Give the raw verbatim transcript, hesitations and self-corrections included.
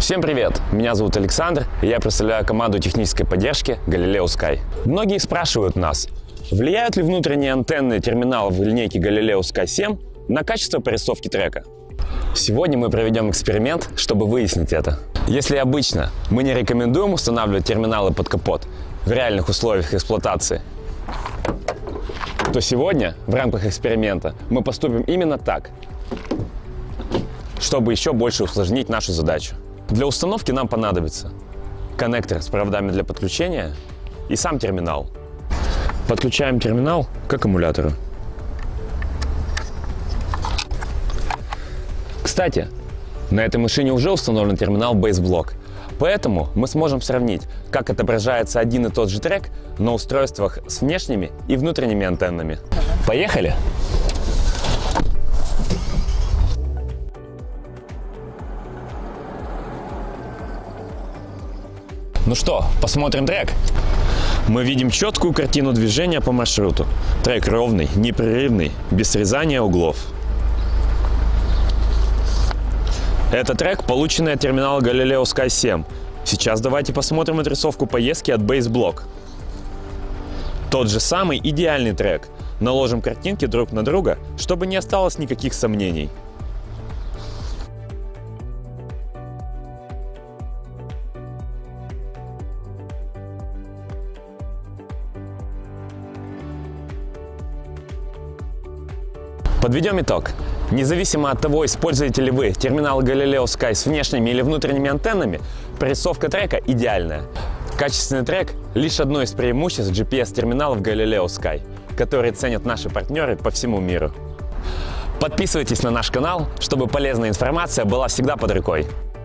Всем привет! Меня зовут Александр, и я представляю команду технической поддержки Galileo Sky. Многие спрашивают нас, влияют ли внутренние антенны терминалов в линейке Galileo Sky семь на качество прорисовки трека. Сегодня мы проведем эксперимент, чтобы выяснить это. Если обычно мы не рекомендуем устанавливать терминалы под капот в реальных условиях эксплуатации, то сегодня в рамках эксперимента мы поступим именно так, чтобы еще больше усложнить нашу задачу. Для установки нам понадобится коннектор с проводами для подключения и сам терминал. Подключаем терминал к аккумулятору. Кстати, на этой машине уже установлен терминал BassBlock, поэтому мы сможем сравнить, как отображается один и тот же трек на устройствах с внешними и внутренними антеннами. Поехали! Ну что, посмотрим трек? Мы видим четкую картину движения по маршруту. Трек ровный, непрерывный, без срезания углов. Это трек, полученный от терминала Galileo Sky семь. Сейчас давайте посмотрим отрисовку поездки от BassBlock. Тот же самый идеальный трек. Наложим картинки друг на друга, чтобы не осталось никаких сомнений. Подведем итог. Независимо от того, используете ли вы терминал Galileo Sky с внешними или внутренними антеннами, прорисовка трека идеальная. Качественный трек – лишь одно из преимуществ джи пи эс-терминалов Galileo Sky, которые ценят наши партнеры по всему миру. Подписывайтесь на наш канал, чтобы полезная информация была всегда под рукой.